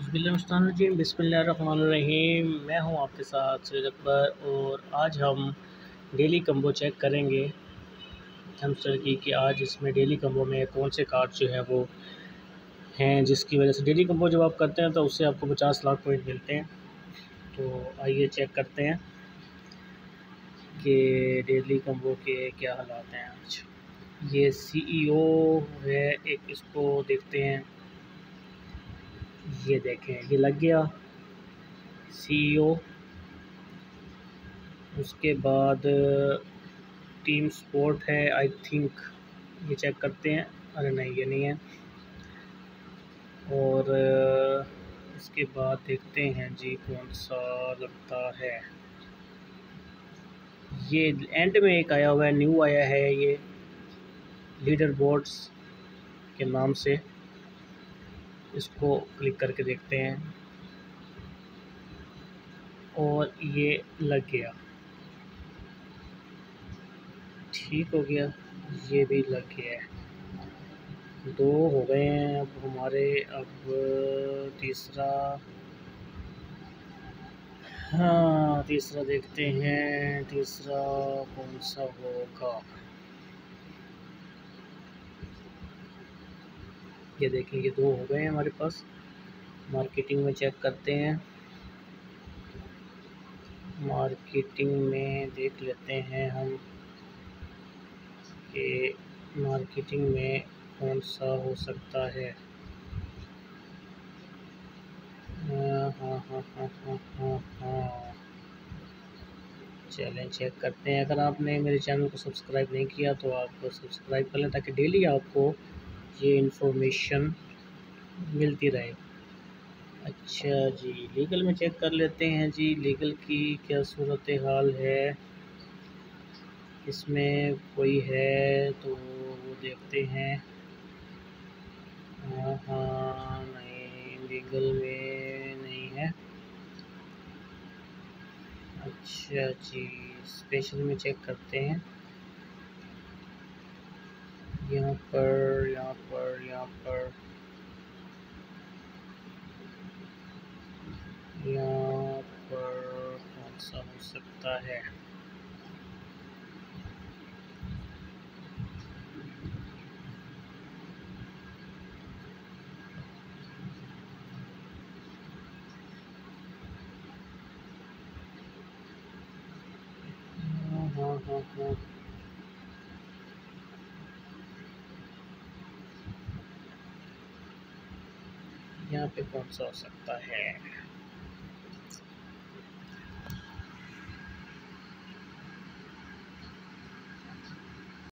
बिस्मिल्लाहिर्रहमानिर्रहीम। मैं हूं आपके साथ सैयद अकबर और आज हम डेली कम्बो चेक करेंगे हैमस्टर की कि आज इसमें डेली कम्बो में कौन से कार्ड जो है वो हैं जिसकी वजह से डेली कम्बो जब आप करते हैं तो उससे आपको 50 लाख पॉइंट मिलते हैं। तो आइए चेक करते हैं कि डेली कम्बो के क्या हालात हैं आज। ये CEO है एक, इसको देखते हैं। ये देखें, ये लग गया CEO। उसके बाद टीम स्पोर्ट है आई थिंक, ये चेक करते हैं। अरे नहीं, ये नहीं है। और इसके बाद देखते हैं जी कौन सा लगता है। ये एंड में एक आया हुआ है, न्यू आया है ये लीडर बोर्ड्स के नाम से। इसको क्लिक करके देखते हैं और ये लग गया, ठीक हो गया। ये भी लग गया है, 2 हो गए हैं अब हमारे। अब तीसरा, हाँ तीसरा देखते हैं, तीसरा कौन सा होगा। ये देखें, ये 2 हो गए हैं हमारे पास। मार्केटिंग में चेक करते हैं, मार्केटिंग में देख लेते हैं हम कि मार्केटिंग में कौन सा हो सकता है। हाँ हाँ हाँ हाँ हाँ हाँ हाँ, चलें चेक करते हैं। अगर आपने मेरे चैनल को सब्सक्राइब नहीं किया तो आप सब्सक्राइब कर लें ताकि डेली आपको ये इन्फॉर्मेशन मिलती रहे। अच्छा जी, लीगल में चेक कर लेते हैं जी, लीगल की क्या सूरत हाल है। इसमें कोई है तो वो देखते हैं। हाँ हाँ, नहीं लीगल में नहीं है। अच्छा जी, स्पेशल में चेक करते हैं। यहाँ पर यहाँ पर यहाँ पर यहाँ पर कौन सा हो सकता है। हाँ हाँ हाँ हाँ, यहाँ पे कौन सा हो सकता है।